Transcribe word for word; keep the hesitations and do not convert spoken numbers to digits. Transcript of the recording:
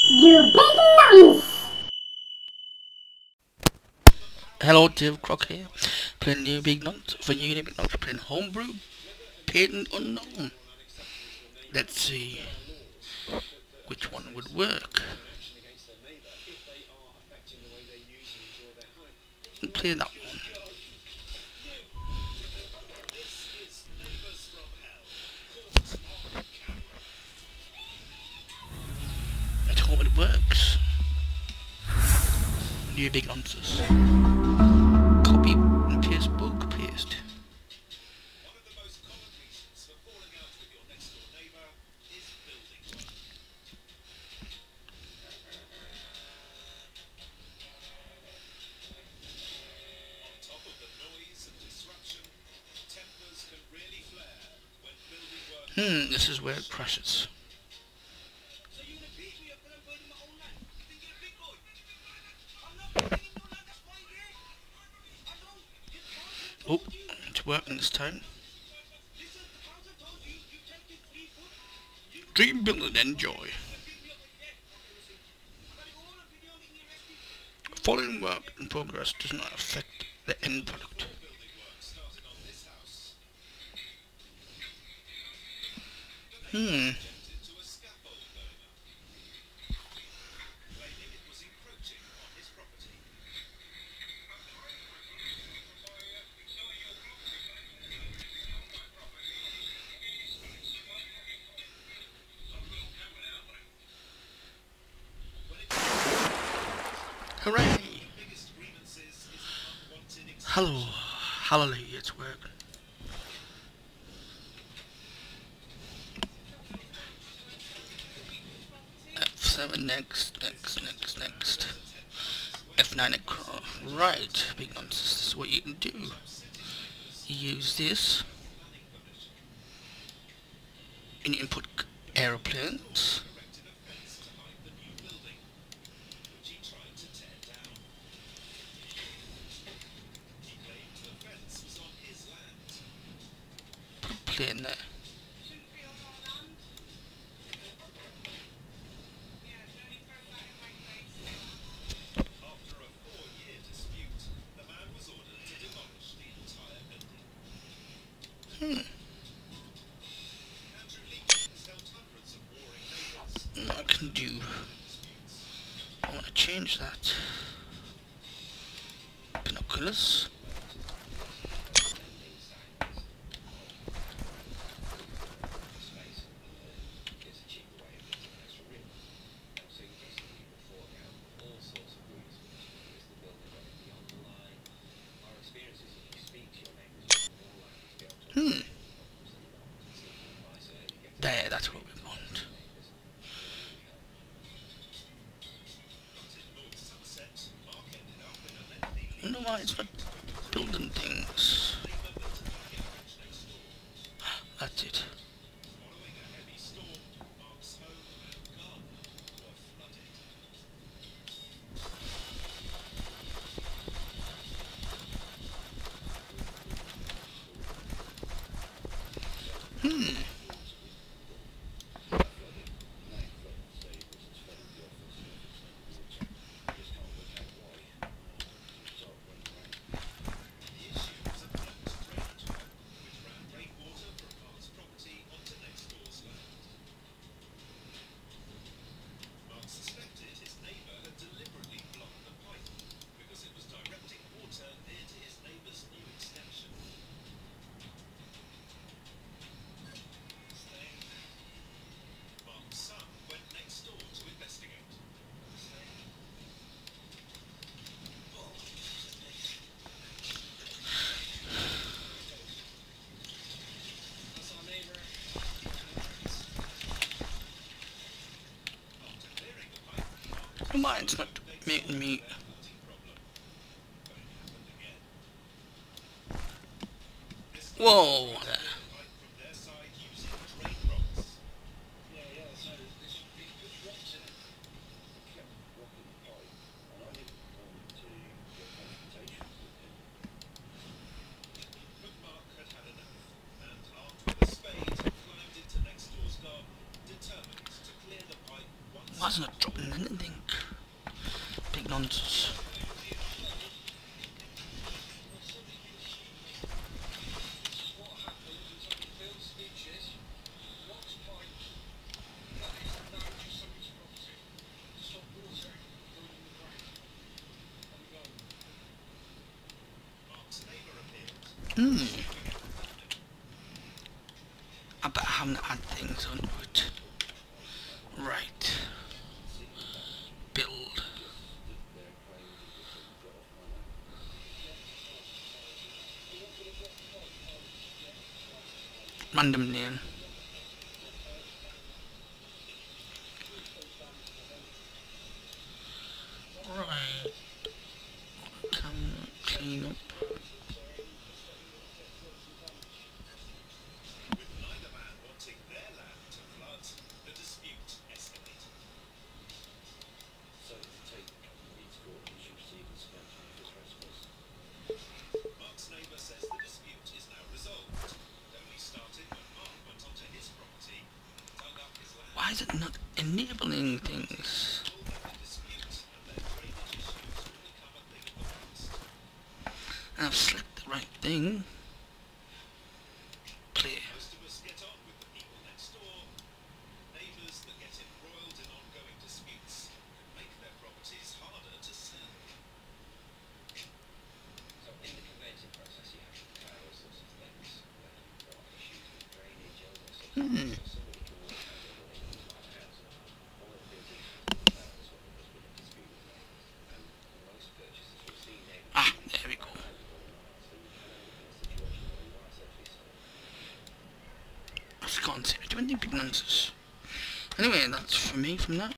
You big nonce! Hello, Dave Croc here, playing New Big Nonce for New Big Nonce, playing Homebrew, Patent Unknown. Let's see which one would work. I'll play that one. Let's hope it works. New Big Nonces. Copy and paste, book, paste. Hmm, this is where it crashes. Oh, it's working this time. Dream, build and enjoy. Following work in progress does not affect the end product. Hmm. Hooray! Hello, hallelujah, it's working. F seven next, next, next, next. F nine across. Right, big nonsense. This is what you can do. You use this, and you can put aeroplanes. Put a plane there. Hmm. What I can do, I want to change that. Binoculars. Hmm. There, that's what we want. I wonder why it's not building things. That's it. Hmm. Mine's not making me. Whoa! There. Why is it not dropping anything? Big nonsense. Hmm. I bet I haven't add things onto it. Right. Build. Random name. Right. Can clean up. Why is it not enabling things? I've selected the right thing. Play. Hmm. Ah, there we go. I can't say I do anything big nonsense. Anyway, that's for me from that.